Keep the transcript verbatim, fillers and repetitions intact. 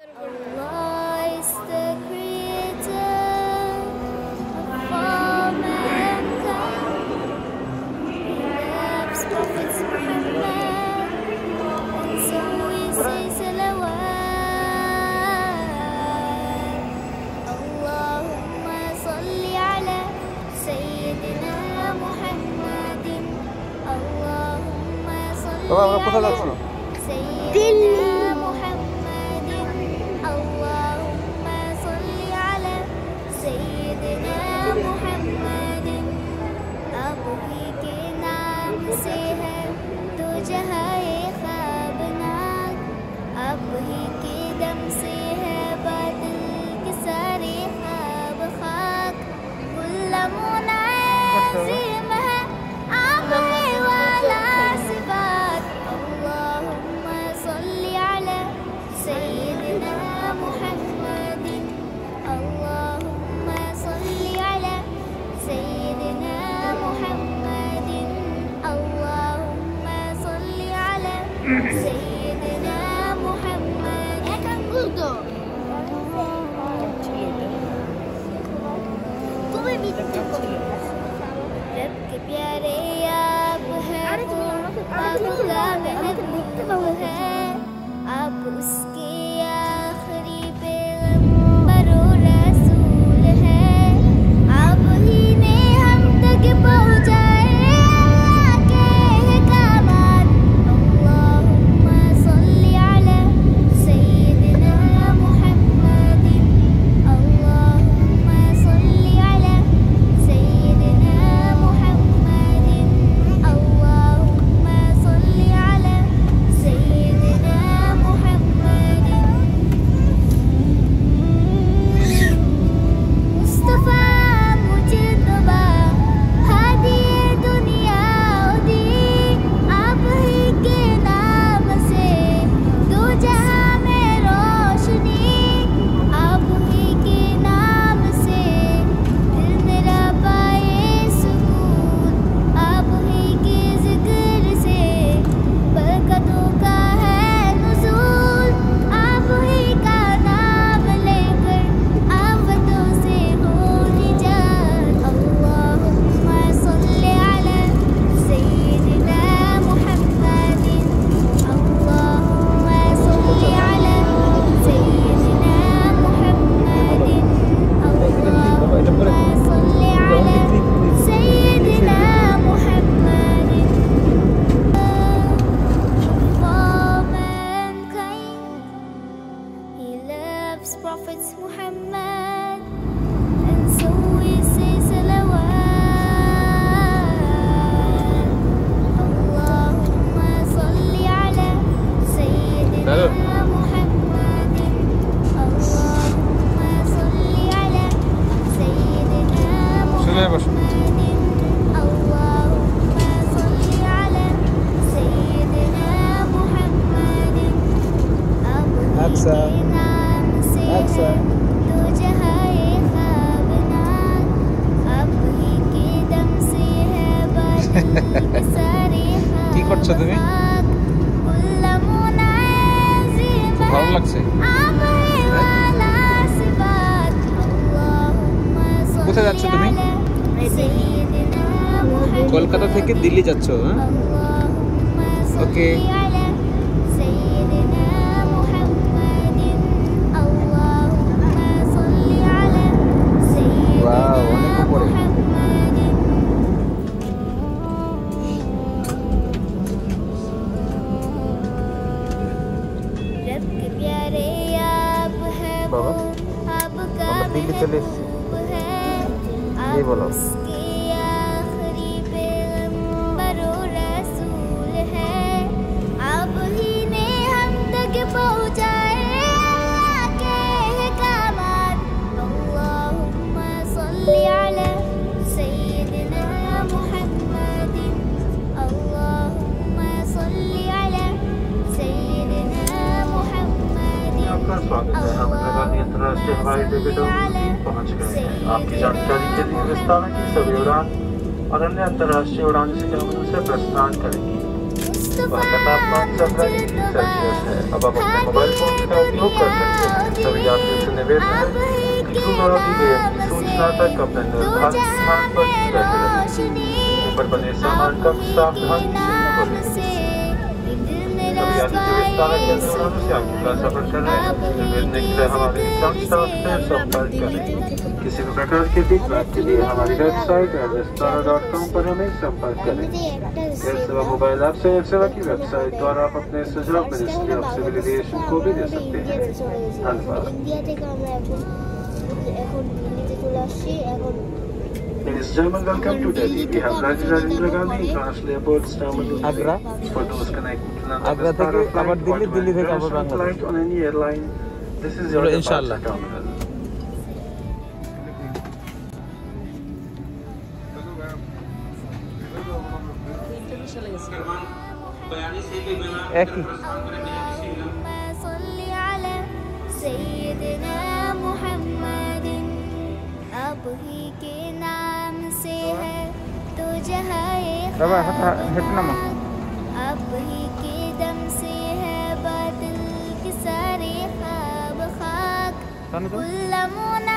বাবা আমরা কোথায় যাচ্ছি? Delhi. Prophets Muhammad, and so we say salawat. Allahumma salli ala Sayyidina Muhammadin. Allahumma salli ala Sayyidina Muhammadin. Allahumma salli ala Sayyidina Muhammadin. Aksa. Aksa. কি করছো তুমি? ভালো লাগছে? কোথায় যাচ্ছ তুমি? কলকাতা থেকে দিল্লি যাচ্ছ? হ্যাঁ, ওকে। बाबा हम दिल्ली चले ये बोलो स्वागत है। हम लगातार अंतर्राष्ट्रीय हवाई अड्डे पहुंच गए हैं। आपकी जानकारी के लिए विस्तार की सभी उड़ान और अन्य अंतर्राष्ट्रीय उड़ान से से प्रस्थान करेंगी। वहाँ का तापमान सत्रह डिग्री सेल्सियस है। अब आप अपने मोबाइल फोन का उपयोग कर सकते हैं। सभी यात्रियों से निवेदन है कि द्वारा दी गई अपनी सूचना तक अपने निर्धारित स्थान पर ही बैठे रहें। ऊपर बने सामान का सावधानी से खोलें। सभी यात्री जो इस तरह के उड़ानों से आगे का सफर कर रहे हैं, निवेदन के लिए हमारे विक्रम स्टाफ से संपर्क करें। किसी भी प्रकार के फीडबैक के लिए हमारी वेबसाइट विस्तारा डॉट कॉम पर हमें संपर्क करें। एयर सेवा मोबाइल ऐप से एयर सेवा की वेबसाइट द्वारा आप अपने सुझाव मिनिस्ट्री ऑफ सिविल एविएशन को भी दे सकते हैं। धन्यवाद। Ladies and gentlemen, welcome to Delhi. We have landed at Indira Gandhi International Airport, Terminal Agra. For those connected to Agra থেকে আবার দিল্লি, দিল্লি থেকে আবার Bangladesh. flight on any airline, this is your চলো, departure ইনশাআল্লাহ। terminal. একই صل على سيدنا محمد अब ही के नाम से है तो जहाँ বাবা হেঁটে নামো अब ही के दम से है बादल के सारे ख्वाब खाक জানো তো कुल्लमुना